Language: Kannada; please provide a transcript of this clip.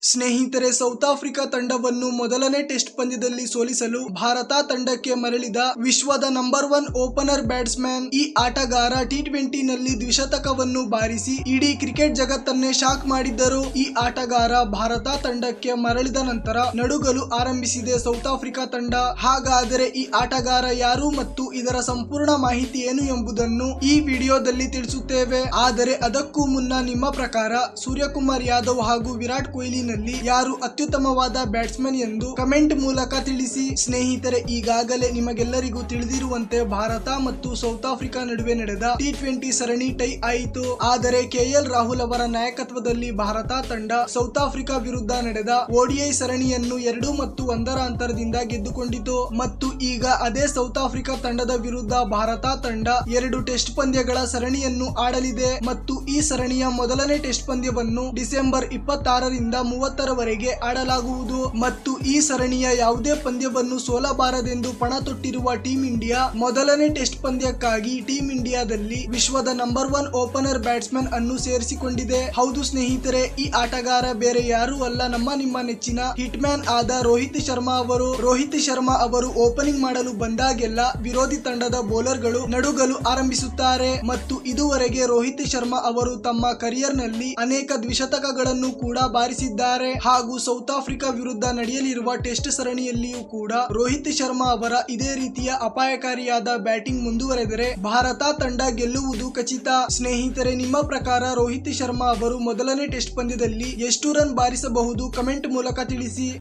ಸ್ನೇಹಿತರೆ, ಸೌತ್ ಆಫ್ರಿಕಾ ತಂಡವನ್ನು ಮೊದಲನೇ ಟೆಸ್ಟ್ ಪಂದ್ಯದಲ್ಲಿ ಸೋಲಿಸಲು ಭಾರತ ತಂಡಕ್ಕೆ ಮರಳಿದ ವಿಶ್ವದ ನಂಬರ್ 1 ಓಪನರ್ ಬ್ಯಾಟ್ಸ್ಮನ್. ಈ ಆಟಗಾರ ಟಿ20 ನಲ್ಲಿ ದ್ವಿಶತಕವನ್ನು ಬಾರಿಸಿ ಇಡೀ ಕ್ರಿಕೆಟ್ ಜಗತ್ತನ್ನೇ ಶಾಕ್ ಮಾಡಿದ್ದರು. ಈ ಆಟಗಾರ ಭಾರತ ತಂಡಕ್ಕೆ ಮರಳಿದ ನಂತರ ನಡುಗಲು ಆರಂಭಿಸಿದೆ ಸೌತ್ ಆಫ್ರಿಕಾ ತಂಡ. ಹಾಗಾದರೆ ಈ ಆಟಗಾರ ಯಾರು ಮತ್ತು ಇದರ ಸಂಪೂರ್ಣ ಮಾಹಿತಿ ಏನು ಎಂಬುದನ್ನು ಈ ವಿಡಿಯೋದಲ್ಲಿ ತಿಳಿಸುತ್ತೇವೆ. ಆದರೆ ಅದಕ್ಕೂ ಮುನ್ನ ನಿಮ್ಮ ಪ್ರಕಾರ ಸೂರ್ಯಕುಮಾರ್ ಯಾದವ್ ಹಾಗೂ ವಿರಾಟ್ ಕೊಹ್ಲಿ ನಲ್ಲಿ ಯಾರು ಅತ್ಯುತ್ತಮವಾದ ಬ್ಯಾಟ್ಸ್ಮನ್ ಎಂದು ಕಮೆಂಟ್ ಮೂಲಕ ತಿಳಿಸಿ. ಸ್ನೇಹಿತರೆ, ಈಗಾಗಲೇ ನಿಮಗೆಲ್ಲರಿಗೂ ತಿಳಿದಿರುವಂತೆ ಭಾರತ ಮತ್ತು ಸೌತ್ ಆಫ್ರಿಕಾ ನಡುವೆ ನಡೆದ ಟಿ20 ಸರಣಿ ಟೈ ಆಯಿತು. ಆದರೆ ಕೆಎಲ್ ರಾಹುಲ್ ಅವರ ನಾಯಕತ್ವದಲ್ಲಿ ಭಾರತ ತಂಡ ಸೌತ್ ಆಫ್ರಿಕಾ ವಿರುದ್ಧ ನಡೆದ ಓಡಿಐ ಸರಣಿಯನ್ನು 2-1 ಅಂತರದಿಂದ ಗೆದ್ದುಕೊಂಡಿತು. ಮತ್ತು ಈಗ ಅದೇ ಸೌತ್ ಆಫ್ರಿಕಾ ತಂಡದ ವಿರುದ್ಧ ಭಾರತ ತಂಡ 2 ಟೆಸ್ಟ್ ಪಂದ್ಯಗಳ ಸರಣಿಯನ್ನು ಆಡಲಿದೆ. ಮತ್ತು ಈ ಸರಣಿಯ ಮೊದಲನೇ ಟೆಸ್ಟ್ ಪಂದ್ಯವನ್ನು ಡಿಸೆಂಬರ್ 26ರಿಂದ 30ರವರೆಗೆ ಆಡಲಾಗುವುದು. ಮತ್ತು ಈ ಸರಣಿಯ ಯಾವುದೇ ಪಂದ್ಯವನ್ನು ಸೋಲಬಾರದೆಂದು ಪಣ ತೊಟ್ಟಿರುವ ಟೀಂ ಇಂಡಿಯಾ ಮೊದಲನೇ ಟೆಸ್ಟ್ ಪಂದ್ಯಕ್ಕಾಗಿ ಟೀಂ ಇಂಡಿಯಾದಲ್ಲಿ ವಿಶ್ವದ ನಂಬರ್ 1 ಓಪನರ್ ಬ್ಯಾಟ್ಸ್ಮನ್ ಅನ್ನು ಸೇರಿಸಿಕೊಂಡಿದೆ. ಹೌದು ಸ್ನೇಹಿತರೆ, ಈ ಆಟಗಾರ ಬೇರೆ ಯಾರೂ ಅಲ್ಲ, ನಿಮ್ಮ ನೆಚ್ಚಿನ ಹಿಟ್ ಮ್ಯಾನ್ ಆದ ರೋಹಿತ್ ಶರ್ಮಾ ಅವರು. ರೋಹಿತ್ ಶರ್ಮಾ ಅವರು ಓಪನಿಂಗ್ ಮಾಡಲು ಬಂದಾಗೆಲ್ಲ ವಿರೋಧಿ ತಂಡದ ಬೌಲರ್ಗಳು ನಡುಗಲು ಆರಂಭಿಸುತ್ತಾರೆ. ಮತ್ತು ಇದುವರೆಗೆ ರೋಹಿತ್ ಶರ್ಮಾ ಅವರು ತಮ್ಮ ಕರಿಯರ್ ನಲ್ಲಿ ಅನೇಕ ದ್ವಿಶತಕಗಳನ್ನು ಕೂಡ ಬಾರಿಸಿದ್ದಾರೆ. ಹಾಗೂ ಸೌತ್ ಆಫ್ರಿಕಾ ವಿರುದ್ಧ ನಡೆಯಲಿರುವ ಟೆಸ್ಟ್ ಸರಣಿಯಲ್ಲಿಯೂ ಕೂಡ ರೋಹಿತ್ ಶರ್ಮಾ ಅವರ ಇದೇ ರೀತಿಯ ಅಪಾಯಕಾರಿಯಾದ ಬ್ಯಾಟಿಂಗ್ ಮುಂದುವರೆದರೆ ಭಾರತ ತಂಡ ಗೆಲ್ಲುವುದು ಖಚಿತ. ಸ್ನೇಹಿತರೆ, ನಿಮ್ಮ ಪ್ರಕಾರ ರೋಹಿತ್ ಶರ್ಮಾ ಅವರು ಮೊದಲನೇ ಟೆಸ್ಟ್ ಪಂದ್ಯದಲ್ಲಿ ಎಷ್ಟು ರನ್ ಬಾರಿಸಬಹುದು? ಕಮೆಂಟ್ ಮೂಲಕ ತಿಳಿಸಿ.